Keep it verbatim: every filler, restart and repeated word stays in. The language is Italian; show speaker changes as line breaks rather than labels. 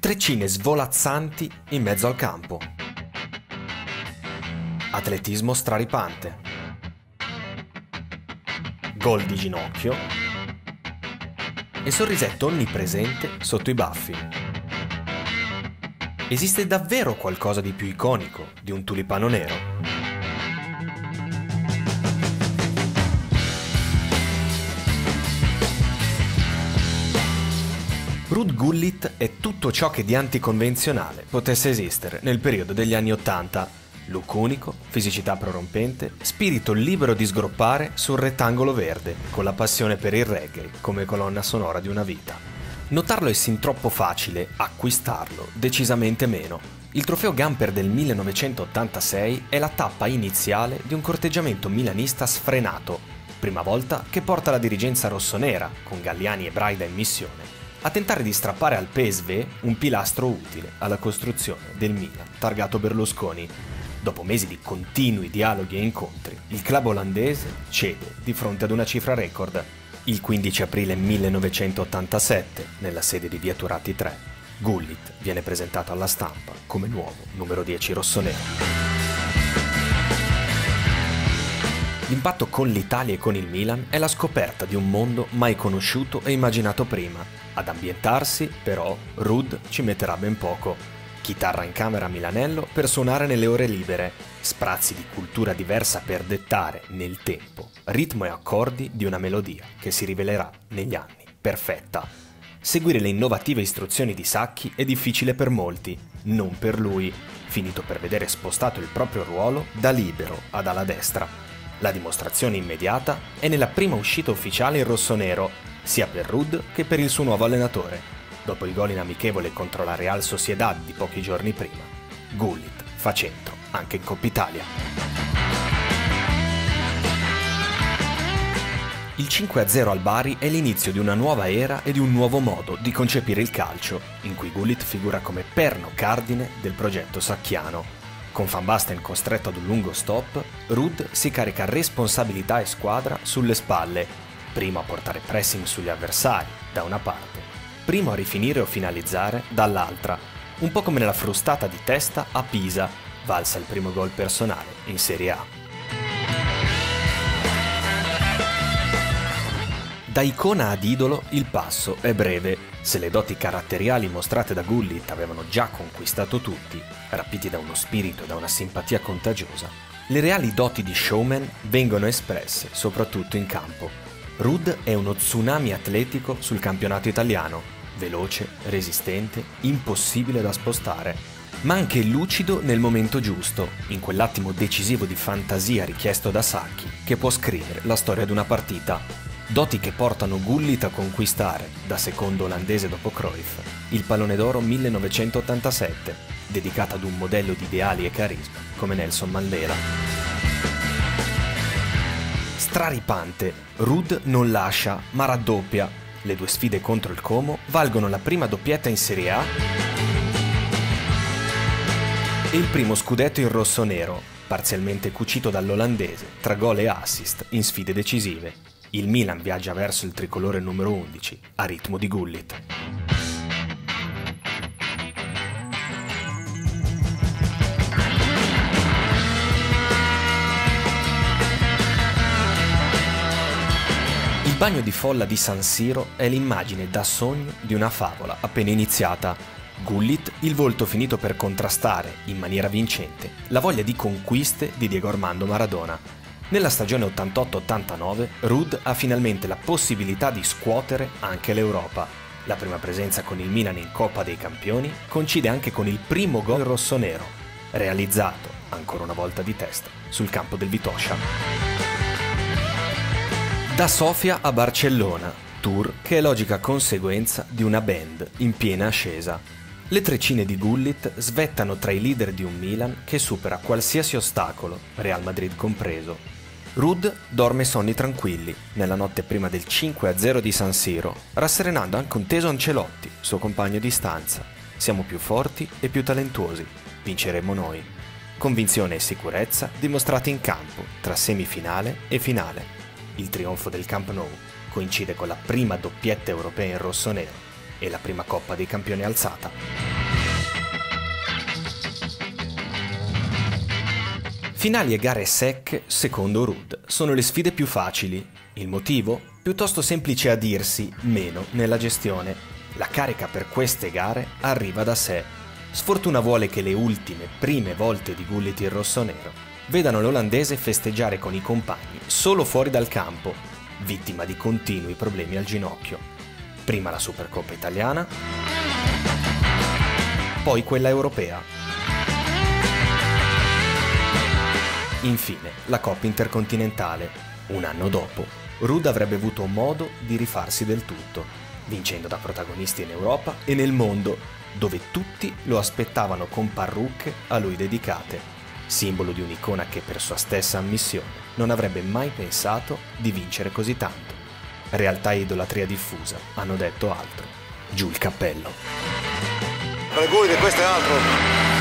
treccine svolazzanti in mezzo al campo, atletismo straripante, gol di ginocchio e sorrisetto onnipresente sotto i baffi. Esiste davvero qualcosa di più iconico di un tulipano nero? Ruud Gullit è tutto ciò che di anticonvenzionale potesse esistere nel periodo degli anni Ottanta. Look unico, fisicità prorompente, spirito libero di sgroppare sul rettangolo verde, con la passione per il reggae come colonna sonora di una vita. Notarlo è sin troppo facile, acquistarlo decisamente meno. Il trofeo Gamper del millenovecentottantasei è la tappa iniziale di un corteggiamento milanista sfrenato, prima volta che porta la dirigenza rossonera, con Galliani e Braida in missione, a tentare di strappare al P S V un pilastro utile alla costruzione del Milan targato Berlusconi. Dopo mesi di continui dialoghi e incontri, il club olandese cede di fronte ad una cifra record. Il quindici aprile millenovecentottantasette, nella sede di via Turati tre, Gullit viene presentato alla stampa come nuovo numero dieci rossonero. L'impatto con l'Italia e con il Milan è la scoperta di un mondo mai conosciuto e immaginato prima. Ad ambientarsi, però, Ruud ci metterà ben poco. Chitarra in camera a Milanello per suonare nelle ore libere, sprazzi di cultura diversa per dettare, nel tempo, ritmo e accordi di una melodia che si rivelerà negli anni perfetta. Seguire le innovative istruzioni di Sacchi è difficile per molti, non per lui, finito per vedere spostato il proprio ruolo da libero ad ala destra. La dimostrazione immediata è nella prima uscita ufficiale in rossonero, sia per Ruud che per il suo nuovo allenatore. Dopo il gol in amichevole contro la Real Sociedad di pochi giorni prima, Gullit fa centro anche in Coppa Italia. Il cinque a zero al Bari è l'inizio di una nuova era e di un nuovo modo di concepire il calcio, in cui Gullit figura come perno cardine del progetto sacchiano. Con Van Basten costretto ad un lungo stop, Ruud si carica responsabilità e squadra sulle spalle, primo a portare pressing sugli avversari, da una parte, primo a rifinire o finalizzare, dall'altra, un po' come nella frustata di testa a Pisa, valsa il primo gol personale in Serie A. Da icona ad idolo il passo è breve. Se le doti caratteriali mostrate da Gullit avevano già conquistato tutti, rapiti da uno spirito e da una simpatia contagiosa, le reali doti di showman vengono espresse soprattutto in campo. Ruud è uno tsunami atletico sul campionato italiano, veloce, resistente, impossibile da spostare, ma anche lucido nel momento giusto, in quell'attimo decisivo di fantasia richiesto da Sacchi, che può scrivere la storia di una partita. Doti che portano Gullit a conquistare, da secondo olandese dopo Cruyff, il Pallone d'Oro millenovecentottantasette, dedicato ad un modello di ideali e carisma come Nelson Mandela. Straripante, Ruud non lascia, ma raddoppia. Le due sfide contro il Como valgono la prima doppietta in Serie A e il primo scudetto in rossonero, parzialmente cucito dall'olandese, tra gol e assist in sfide decisive. Il Milan viaggia verso il tricolore numero undici, a ritmo di Gullit. Il bagno di folla di San Siro è l'immagine da sogno di una favola appena iniziata. Gullit, il volto finito per contrastare, in maniera vincente, la voglia di conquiste di Diego Armando Maradona. Nella stagione ottantotto ottantanove, Ruud ha finalmente la possibilità di scuotere anche l'Europa. La prima presenza con il Milan in Coppa dei Campioni coincide anche con il primo gol rossonero, realizzato, ancora una volta di testa, sul campo del Vitosha. Da Sofia a Barcellona, tour che è logica conseguenza di una band in piena ascesa. Le treccine di Gullit svettano tra i leader di un Milan che supera qualsiasi ostacolo, Real Madrid compreso. Ruud dorme sonni tranquilli nella notte prima del cinque a zero di San Siro, rasserenando anche un teso Ancelotti, suo compagno di stanza. Siamo più forti e più talentuosi, vinceremo noi. Convinzione e sicurezza dimostrate in campo tra semifinale e finale. Il trionfo del Camp Nou coincide con la prima doppietta europea in rossonero e la prima Coppa dei Campioni alzata. Finali e gare secche, secondo Rudd, sono le sfide più facili. Il motivo? Piuttosto semplice a dirsi, meno nella gestione. La carica per queste gare arriva da sé. Sfortuna vuole che le ultime, prime volte di Gullit il rossonero vedano l'olandese festeggiare con i compagni solo fuori dal campo, vittima di continui problemi al ginocchio. Prima la Supercoppa italiana, poi quella europea. Infine, la Coppa intercontinentale. Un anno dopo, Rudd avrebbe avuto modo di rifarsi del tutto, vincendo da protagonisti in Europa e nel mondo, dove tutti lo aspettavano con parrucche a lui dedicate, simbolo di un'icona che per sua stessa ammissione non avrebbe mai pensato di vincere così tanto. Realtà e idolatria diffusa, hanno detto altro. Giù il cappello.
Per Gullit questo è altro.